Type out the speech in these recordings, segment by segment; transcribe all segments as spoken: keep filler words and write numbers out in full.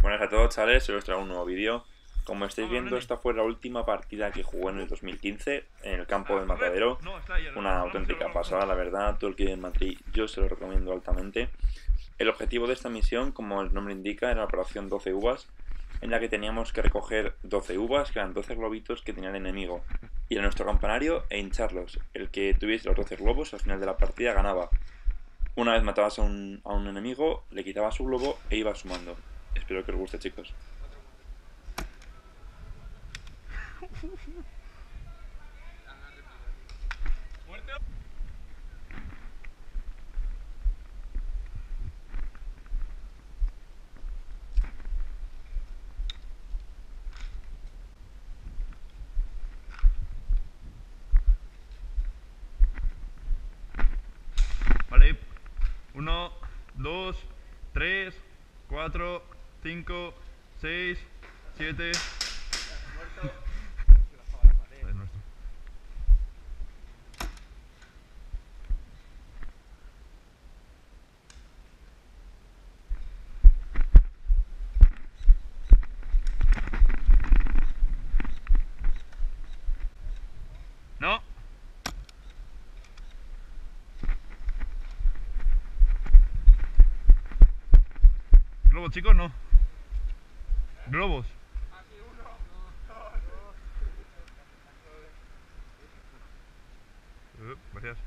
Buenas a todos, chavales, hoy os traigo un nuevo vídeo. Como estáis Vamos, viendo, Lenny. esta fue la última partida que jugué en el dos mil quince en el campo Ah, del correr. Matadero. No, está ahí. Una Arreglamos y auténtica arreglamos pasada, la juntos. verdad. Todo el que vive en Madrid yo se lo recomiendo altamente. El objetivo de esta misión, como el nombre indica, era la operación doce uvas, en la que teníamos que recoger doce uvas, que eran doce globitos que tenía el enemigo, ir a nuestro campanario e hincharlos. El que tuviese los doce globos al final de la partida ganaba. Una vez matabas a un, a un enemigo, le quitabas su globo e ibas sumando. Espero que os guste, chicos. Vale. Uno, dos, tres, cuatro, cinco, seis, siete. Es nuestro. No. Globos, chicos, no. Globos. Uh, gracias.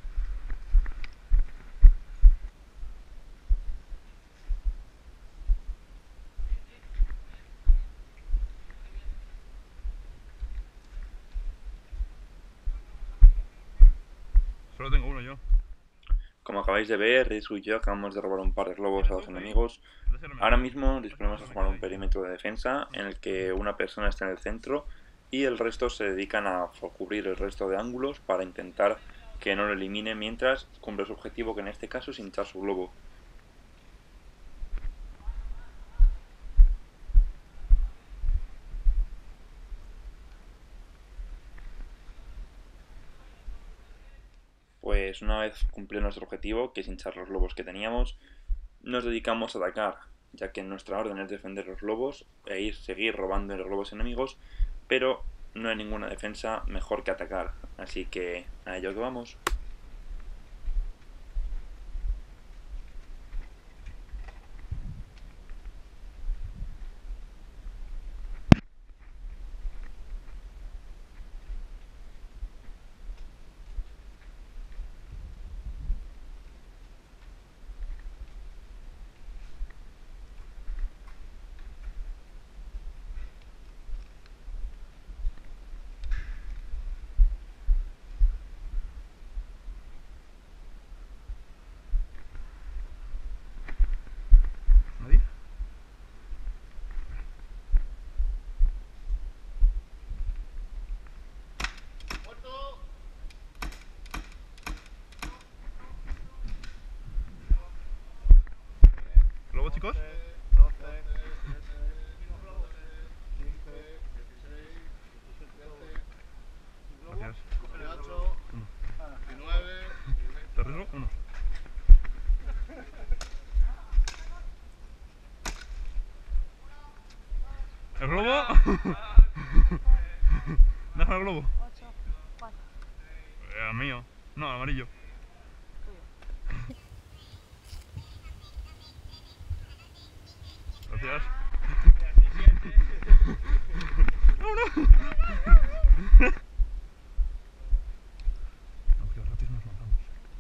Solo tengo uno yo. Como acabáis de ver, Rizu y yo acabamos de robar un par de globos a los enemigos. Déjame Ahora quedo. mismo disponemos a Me formar quedo un ahí. perímetro de defensa en el que una persona está en el centro y el resto se dedican a cubrir el resto de ángulos para intentar que no lo elimine mientras cumple su objetivo, que en este caso es hinchar su globo. Pues una vez cumplido nuestro objetivo, que es hinchar los globos que teníamos, nos dedicamos a atacar, ya que nuestra orden es defender los globos e ir seguir robando los globos enemigos, pero no hay ninguna defensa mejor que atacar, así que a ello que vamos. ¿Nadie? ¿Globos, chicos? Gracias. Uno. ¿Te arriesgo? Uno. ¿El globo? Déjame el globo. ocho, cuatro. Eh, el mío. No, el amarillo. Gracias. ¡No, no! No, qué rápido nos matamos.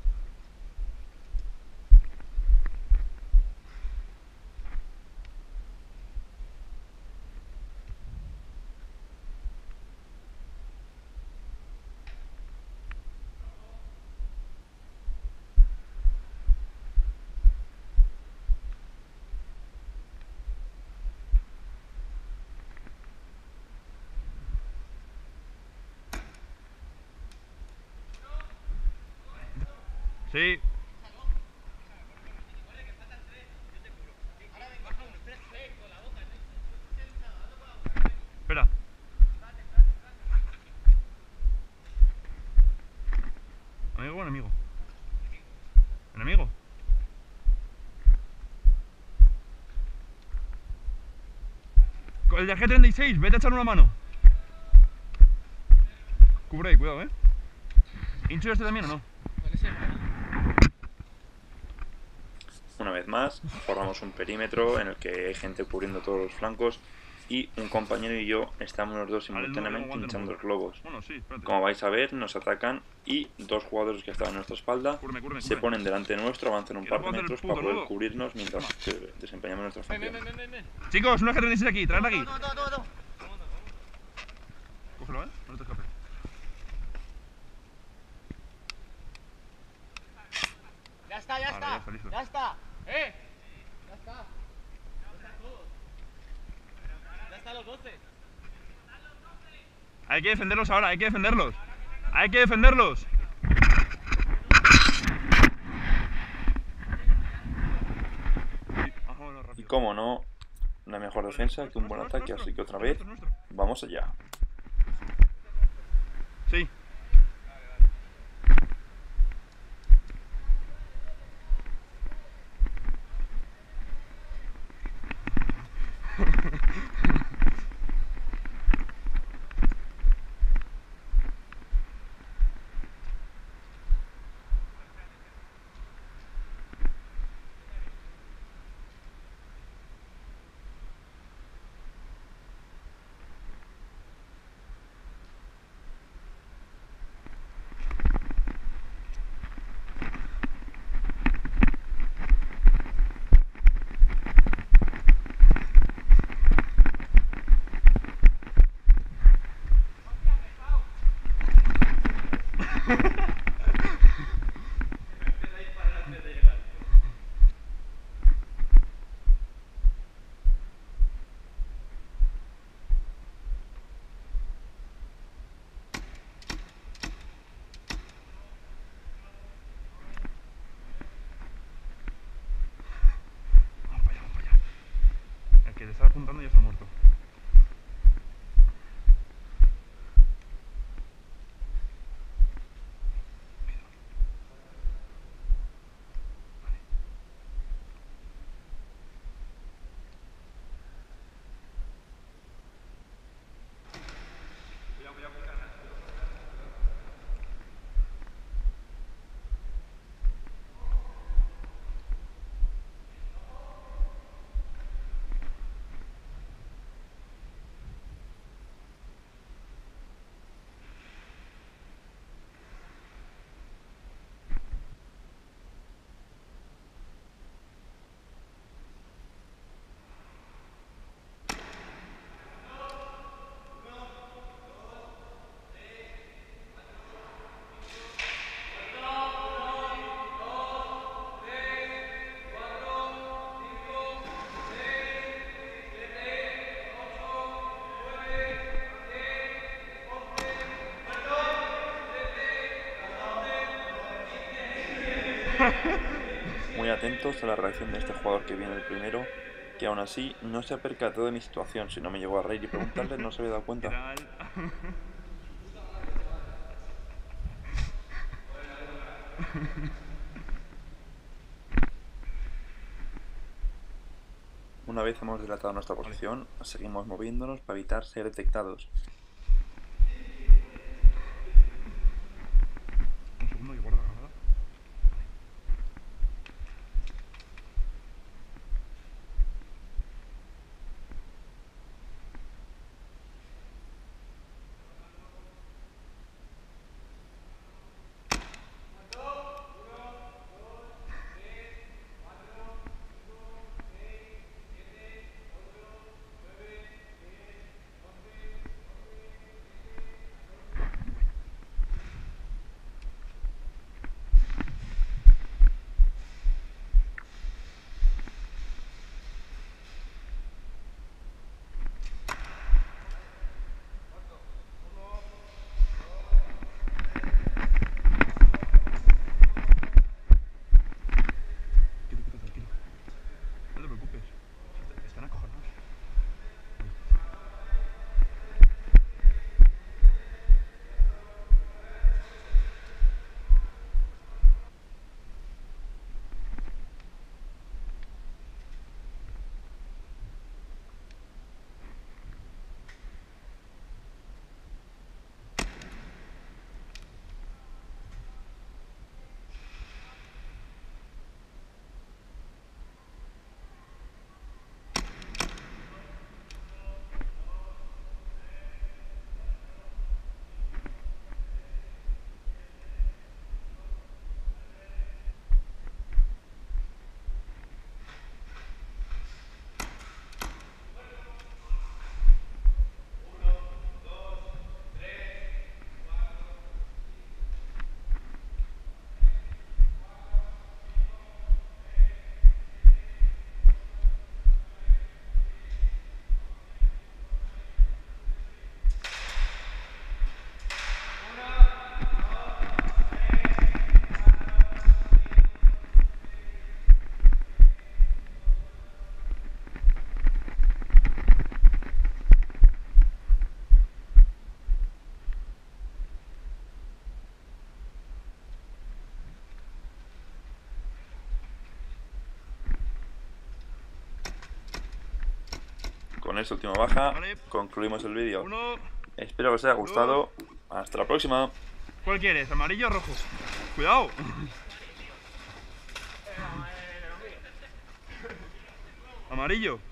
Sí. Espera. ¿Amigo o enemigo? ¿Enemigo? el de G treinta y seis, vete a echar una mano. Cubre ahí, cuidado, eh. ¿Hincho este también o no? Una vez más, formamos un perímetro en el que hay gente cubriendo todos los flancos y un compañero y yo estamos los dos Vale, el número simultáneamente tengo hinchando guante, los globos. Bueno, sí, espérate. Como vais a ver, nos atacan y dos jugadores que estaban a nuestra espalda Curme, curme, se curme. ponen delante nuestro, avanzan un Que par no de puedo hacer el metros puto para poder nudo. cubrirnos mientras eh, desempeñamos nuestra Ven, ven, función. ven, ven, ven. Chicos, una G treinta y seis aquí, traedla aquí. Toma, toma, toma, toma. Cógelo, eh. No te escapes. Ya está, ya Vale, está. ya está, listo. Ya está. Eh. Ya está. Ya están todos. Ya están los doce. Hay que defenderlos ahora, hay que defenderlos. Hay que defenderlos. Ah, vámonos Y rápido. como no, una mejor defensa que un buen ataque, así que otra vez, vamos allá. Sí. Vamos para allá, vamos para allá. El que te está apuntando ya está muerto. Muy atentos a la reacción de este jugador que viene el primero, que aún así no se ha percatado de mi situación. Si no me llegó a reír y preguntarle, no se había dado cuenta. Era el... Una vez hemos delatado nuestra posición, seguimos moviéndonos para evitar ser detectados. Un segundo y guarda la granada. esta última baja, Vale. concluimos el vídeo. Uno. Espero que os haya gustado. Hasta la próxima. ¿Cuál quieres? ¿Amarillo o rojo? ¡Cuidado! Amarillo.